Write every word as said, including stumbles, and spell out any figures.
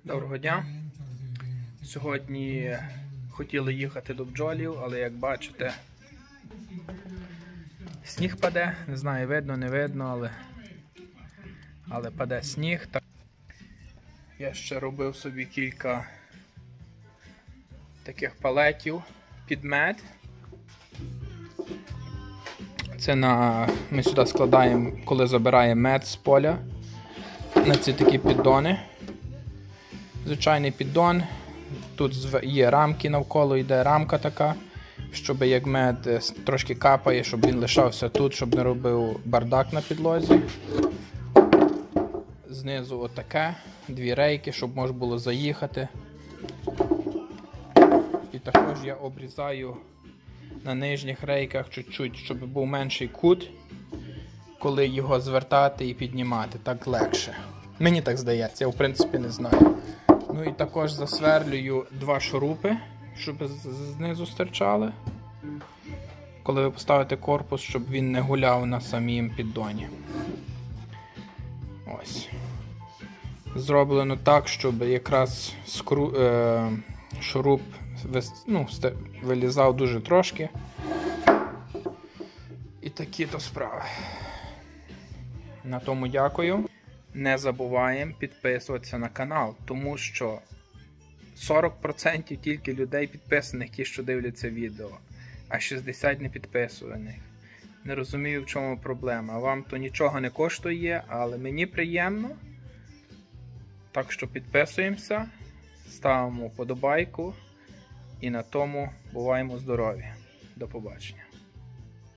Доброго дня! Сьогодні хотіли їхати до бджолів, але як бачите, сніг паде, не знаю, видно, не видно, але, але паде сніг. Я ще робив собі кілька таких палетів під мед. Це на... ми сюди складаємо, коли забираємо мед з поля, на ці такі піддони. Звичайний піддон, тут є рамки навколо, йде рамка така, щоб як мед трошки капає, щоб він лишався тут, щоб не робив бардак на підлозі. Знизу отаке, дві рейки, щоб можна було заїхати. І також я обрізаю на нижніх рейках чуть-чуть, щоб був менший кут, коли його звертати і піднімати, так легше. Мені так здається, я в принципі не знаю. Ну і також засверлюю два шурупи, щоб знизу стирчали, коли ви поставите корпус, щоб він не гуляв на самім піддоні. Ось. Зроблено так, щоб якраз скру... е... шуруп ну, вилізав дуже трошки. І такі-то справи. На тому дякую. Не забуваємо підписуватися на канал, тому що сорок відсотків тільки людей підписаних, ті, що дивляться відео, а шістдесят відсотків не підписаних. Не розумію, в чому проблема. Вам то нічого не коштує, але мені приємно. Так що підписуємося, ставимо вподобайку і на тому буваємо здорові. До побачення.